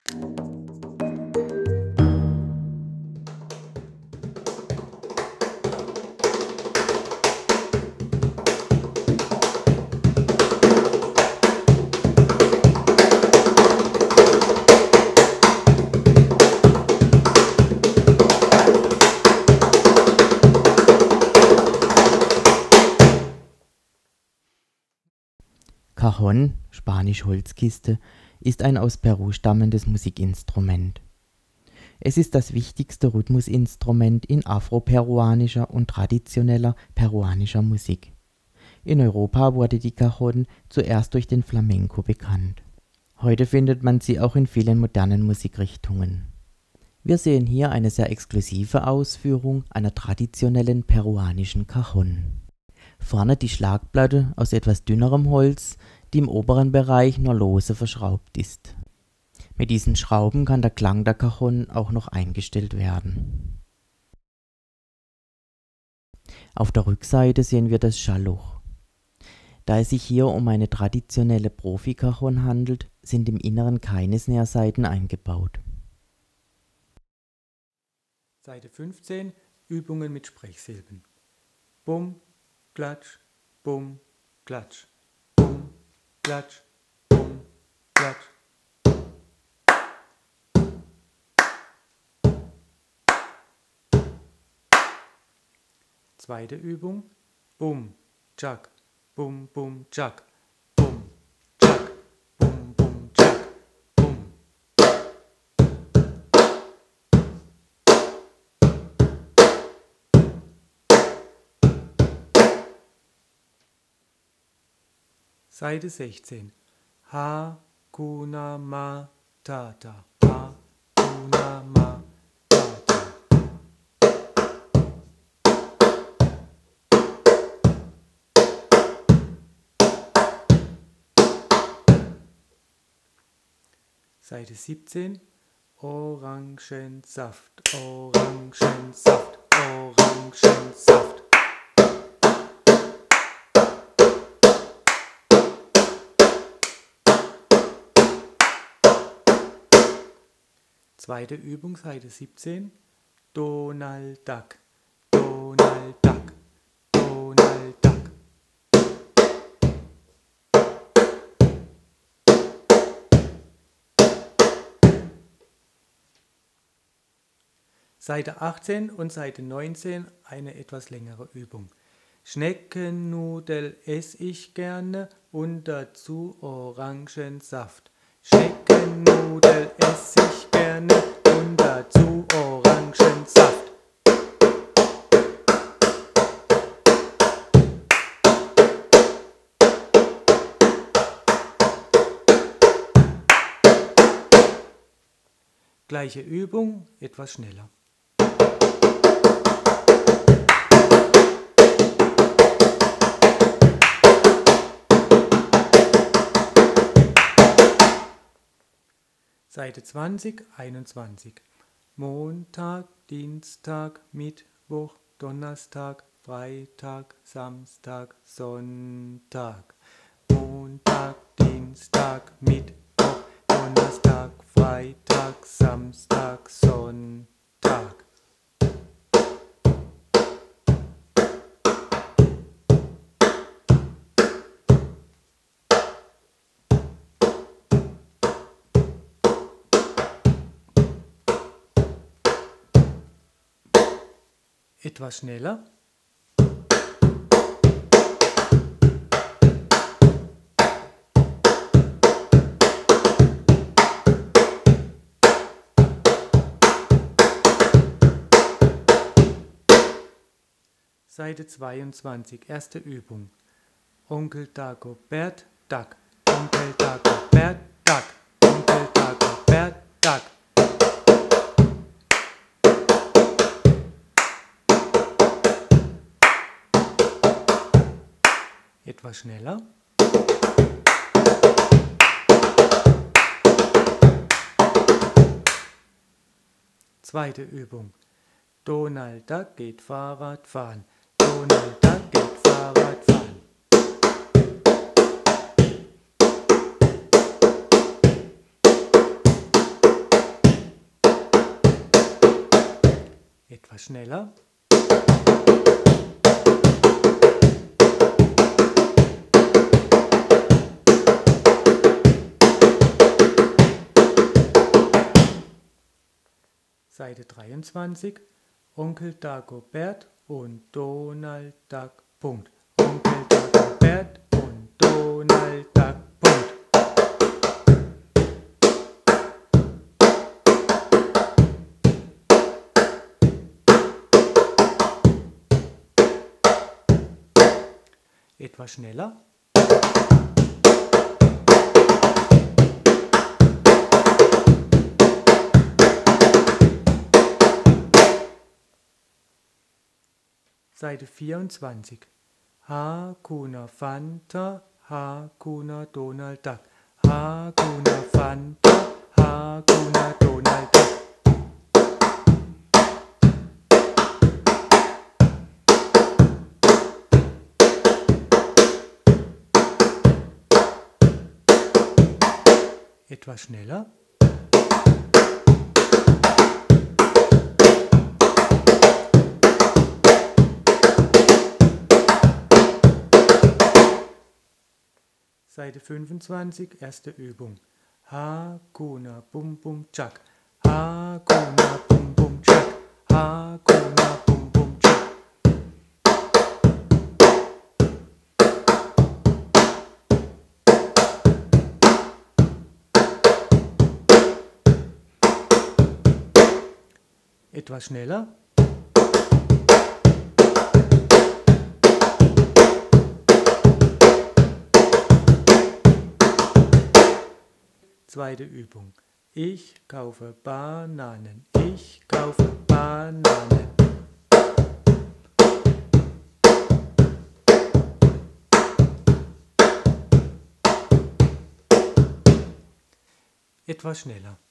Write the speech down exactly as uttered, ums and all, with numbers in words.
Cajon, spanisch Holzkiste, ist ein aus Peru stammendes Musikinstrument. Es ist das wichtigste Rhythmusinstrument in afroperuanischer und traditioneller peruanischer Musik. In Europa wurde die Cajon zuerst durch den Flamenco bekannt. Heute findet man sie auch in vielen modernen Musikrichtungen. Wir sehen hier eine sehr exklusive Ausführung einer traditionellen peruanischen Cajon. Vorne die Schlagplatte aus etwas dünnerem Holz, die im oberen Bereich nur lose verschraubt ist. Mit diesen Schrauben kann der Klang der Cajon auch noch eingestellt werden. Auf der Rückseite sehen wir das Schallloch. Da es sich hier um eine traditionelle Profi-Cajon handelt, sind im Inneren keine Snare-Saiten eingebaut. Seite fünfzehn, Übungen mit Sprechsilben. Bum, Klatsch, Bum, Klatsch, Bum, Klatsch, Bum, Klatsch. Zweite Übung, Bum, Tschak, Bum, Bum, Tschak, Bum, Tschak, Bum, Bum, Tschak, Bum. Seite sechzehn. Hakuna Matata. Hakuna Matata. Seite siebzehn. Orangensaft, Orangensaft, Orangensaft. Zweite Übung, Seite siebzehn. Donald Duck, Donald Duck, Donald Duck. Seite achtzehn und Seite neunzehn eine etwas längere Übung. Schneckennudel esse ich gerne und dazu Orangensaft. Schneckennudel esse ich gerne und dazu Orangensaft. Gleiche Übung, etwas schneller. Seite zwanzig, einundzwanzig. Montag, Dienstag, Mittwoch, Donnerstag, Freitag, Samstag, Sonntag. Montag, Dienstag, Mittwoch, Donnerstag, Freitag, Samstag, Sonntag. Etwas schneller. Seite zweiundzwanzig, erste Übung. Onkel Dagobert, Duck. Onkel Dagobert, Duck. Onkel Dagobert, Duck. Etwas schneller. Zweite Übung. Donald Duck geht Fahrrad fahren. Donald Duck geht Fahrrad fahren. Etwas schneller. Seite dreiundzwanzig. Onkel Dagobert und Donald Duck. Punkt. Onkel Dagobert und Donald Duck. Punkt. Etwas schneller. Seite vierundzwanzig. Hakuna Fanta, Hakuna Donald Duck. Hakuna Fanta, Hakuna Donald Duck. Etwas schneller. Seite fünfundzwanzig, erste Übung. Hakuna Bum Bum Chak. Hakuna Bum Bum Chak. Hakuna Bum Bum Chak. Etwas schneller. Zweite Übung. Ich kaufe Bananen. Ich kaufe Bananen. Etwas schneller.